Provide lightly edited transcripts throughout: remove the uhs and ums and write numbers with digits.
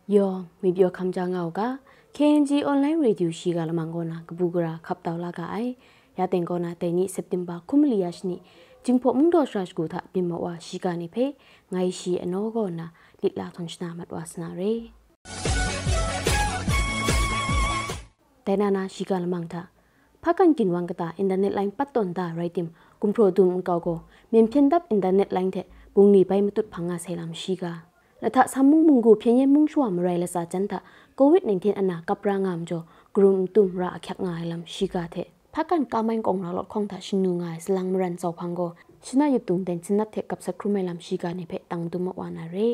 Yo, mi bio kam jang ngau ka KNG online radio shi ga lamang ko na kabugura khap taw la ka ai ya teng ko na te ni September kumli ya shni jingpho mung do shrash ko tha pim ma wa shi ka ni phe ngai shi ano ko na lit la thon chna mat wasna re te na na shi ga lamang tha phakan kin wang ka ta internet line pat ton da right tim kum pro dum ka ko mem phen dap internet line the bung ni bai mutut phanga selam shi gaละทะสามุงมุงกูเพียงยังมุงชัวมไรละสาจันทะโควิด-19 อันน่ะกับรางามจ่อกรุมตุมระแคกงายลำชิกาเทพักกันกาไม่กงเราลดคงทะชินูงายสลังมรันเจ้าพังโกชินายุตุงเดนชินัดเทกับสักครู่ไม่ลำชิกาในเพะตังตุมวานาเร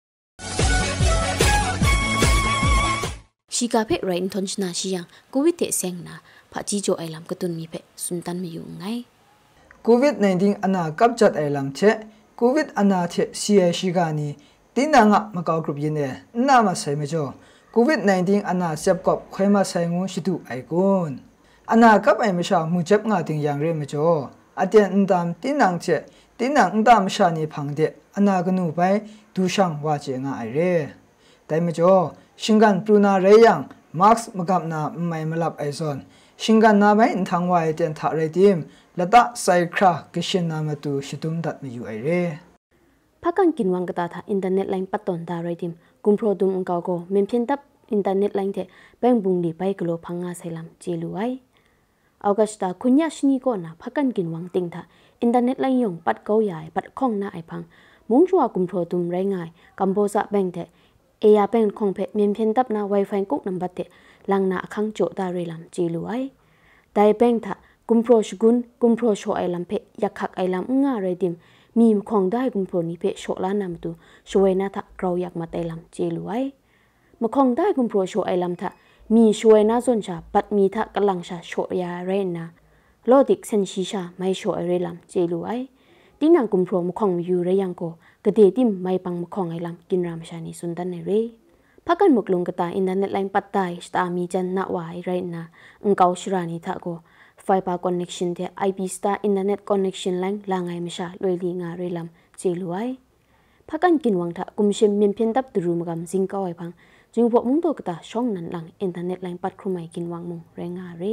ชิกาเพะไรน์ทนชนาชิยังโควิดเทเซงนะพะจีโจไอลำกตุนมีเพะสุนตันไม่อยู่ไงโควิด-19 อันน่ะกับจัดไอลำเชโควิดอันน่ะเทเสียชิกานีตีนังอ่ะมาเกากรุบยินเน่น่ามาใส่ไม่จ่อโควิด-19 อันน่ะเจ็บกับใครมาใส่งูชิดูไอกุนอันน่ะกับไอไม่ชามูเจ็บงาติงอย่างเร่ไม่จ่ออาเดียนตามตีนังเจตีนังตามชานีพังเดอันน่ะกนูไปดูช่างว่าเจงาไอเร่แต่ไม่จ่อชิงกันปรูนาเรียงมาร์คมากับน่ะไม่มาลับไอซอนชิงกันน่ะไปทางว่าไอเดียนทาเรติมละตะไซครากิชินนามาตูชิตุมดัดไม่อยู่ไอเร่พักกันกินวังกตาทาอินเทอร์เน็ตไลน์ปัตตอนดาไรดิมกุมโปรดุมอุงกาโกเมมเพียนตับอินเทอร์เน็ตไลน์เทแบงบุงดีไปกลัวพังงาไซลัมเจลูไอเอากระสตาคุณยาชนีก็นะพักกันกินวังติงทาอินเทอร์เน็ตไลน์ยงปัดเกาใหญ่ปัดข้องหน้าไอพังมุงชัวกุมโปรดุมไรง่ายกัมโบซาแบงเทเอียแบงคงเพเมมเพียนตับนาไวไฟกุกนัมบัตเทลังนาคังโจดาเรลัมเจลูไอได้แบงทากุมโปรชกุนกุมโปรโชไอลัมเพยักขักไอลัมง่าไรดิมมีมของได้กุมโปรนี้เพโชลานามตุช่วยนาทะเราอยากมาไตลำเจลวยมาของได้กุมโปรโชไอลำทะมีช่วยนาจนชาปัดมีทะกำลังชาโชยาเรนนะโลดิกเซนชิชาไม่โชไอเรลำเจลวยที่นางกุมโปรมาของอยู่ระยังโกกระเดติมไม่ปังมาของไอลำกินรามชานิสุนตันเนเรพักกันหมกลงกระตาอินเทอร์เน็ตไลน์ปัดได้สตามีจันนาไวเรนนะอังเกาชรานิทะโกFiber connection te IP star internet connection line langai misha loili nga relam cheluai phakan kinwang tha kumshem memphen tap turum gam jingka wai phang jingpho mung to kata shong nan lang internet line pat khumai kinwang mung renga re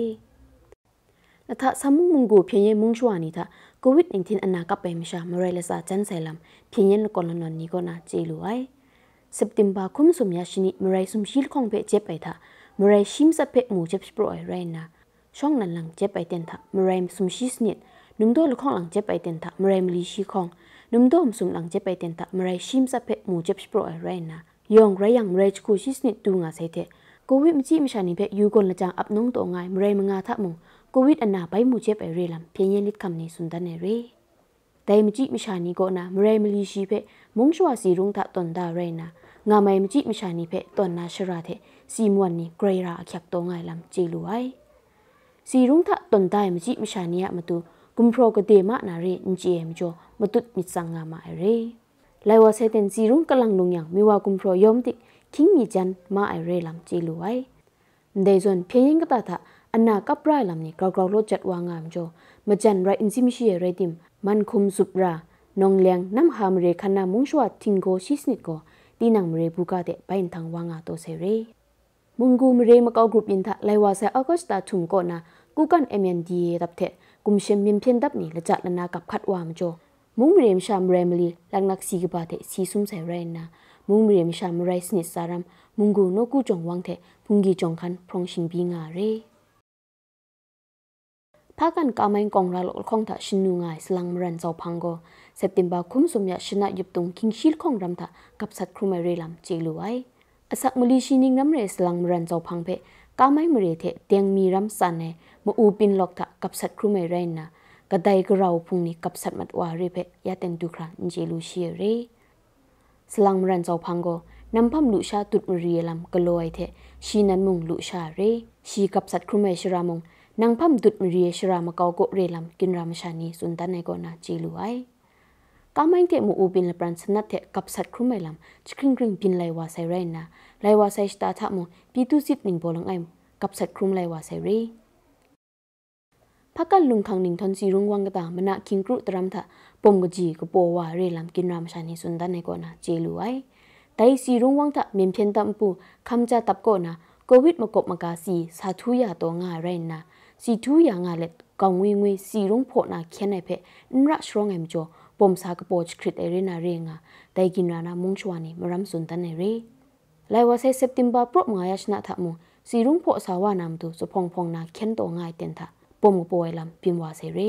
natha samung mungu phyenye mungchwa ni tha covid 19 anna ka pe misha morelesa chan sailam phyenyen kolonon ni ko na cheluai September khum sumya shini morai sum shil khong pe che pai tha morai shim sa pe mu chep pro ai rainaช่องนั้นหลังเจ็บไปเต็นทะมเรมสุมชีสเนตนุ่มโดลข้องหลังเจ็บไปเต็นทะมเรมลีชีข้องนุ่มโดมสุมหลังเจ็บไปเต็นทะมเรชิมสะเพหมูเจ็บสโปรไอไรนะยองไรยังมเรจคูชีสเนตตูงาเซเทโควิดมจีมชานิเพยูกอนละจางอับน้องตัวง่ายมเรมงาทะมงโควิดอันนาไปหมูเจ็บไอเรลัมเพียงยันลิดคำนี้สุนทรเนเรแต่มจีมชานิก็นะมเรมลีชีเพมงชัวสีรุงทะตอนดาเรนะงาไม่มจีมชานิเพตอนนาชราเทสีมวันนี้เกรราขักตัวง่ายลำจีลุไอสีรุ้งทะตนได้มจิมชานียมาตุกุมโปรกเดมานาเรนจีเอ็มจ่อมาตุมิสังงามาเรไลว่าเซเตนสีรุ้งกำลังลงอย่างมีว่ากุมโปรยอมติคิงมีจันมาเรลำจีลุไอเดยส่วนเพียงก็ตาทะอันนากับไรลำนี้กราวโลจัดวางงามจ่อมาจันไรอินซิมิชีเรติมมันคุมสุบรานองเลียงน้ำหามเรคันนามุงชัวทิงโกชิสนิดโกตีนังเรบุกาเดไปอินทางวางอาโตเซเรมุงกูมเรมาเกากรุ๊ปอินทะไลว่าเซออกัสตาทุมก่อนนะกูกันMNDAดับเทกุมเชมมิมเพียนดับนี่ละจัดละนากับขัดวามจ่อมุงเรมชามเรมลีลักนักสีกบาเทสีซุมใส่เรนนะมุงเรมชามไรสนิสารัมมุงกูโนกูจงวังเทพุงกีจงคันพรองชิงบีงาเรพากันกาไมกองราลของทะชินูงายสลังมรันเจ้าพังโกเซปเทมเบอร์คุมสมยาชนะยุบตงคิงชิลของรำทะกับสัตครูไม่เรลัมเจลุไออสักมลีชินิงน้ำเรสลังมรันเจ้าพังเพกาไม่มเรเทเตียงมีรำสันเนมาอูปินล็อกทะกับสัตครูไม่เรนนะกระไดกระเราพุงนี้กับสัตมัดวารีเพยาเต็นดูครันเจลูเชียเรสลังมรันเจ้าพังโกนำพัมลุชาตุดมรีลัมกลอยเทชีนันมุงลุชาเรชีกับสัตครูไม่ชรามงนางพัมตุดมรีชรามะเกาโกเรลัมกินรามชานีสุนตันในกอนาเจลูไอกาไม่เทมูอูปินละปรันสนัดเทกับสัตครูไม่ลัมชกริงกริงปินไลวาไซเรนนะไลวาไซสตาทะมงปีตุสิบหนึ่งโบลังไอกับสัตครูไลวาไซเรพักกันลุงคังหนิงทนสีรุงวังกตามนะคิงกรุตรัมทะปมกจีกโปวาเรลัมกินรามชานีสุนตันในกอนาเจลูไอแต่สีรุงวังทะเมียนเพียนตัมปูคำจะตับโกนะโควิดมากบมากาสีสาธุยาตัวง่ายไรนะสีทุยางาเล็ดกองวิงวิสีรุงโผนาเขียนในเพนรัชรองเอ็มจ่อปมสากโปชคริตเอเรนาเรียงาแต่กินรานามุงชวานีมรัมสุนตันเนรีไลว่าเซเซปติมบาโปรมายาชนะทะมุงสีรุงโผสาวานามตุสุพงพงนาเขียนตัวง่ายเต็นทะปมป่วยลำพิมวาเซรี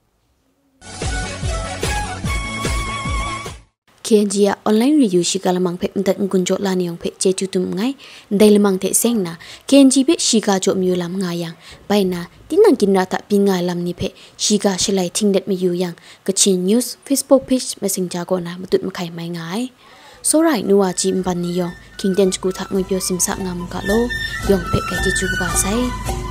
เคียนจียออนไลน์รีวิวชิกาลมังเพมตัดกุญจลานิยองเพเจจุตุมไงได้ลมังเทเซงนะเคียนจีเพชิกาจอมิวลำงายังไปนะตินังกินราตะปิงงาลำนี้เพชิกาชไลทิ้งเด็ดมิวยังกชินนิวส์เฟซบุ๊กเพจเมสเซนจาโกนะมาตุดมาไข่ไม่ง่ายโซไรนัวจิมบันนิยองคิงเดนจกูทักมวยเปียวซิมสักงามกะโลยองเพไกจิจูกบาไซ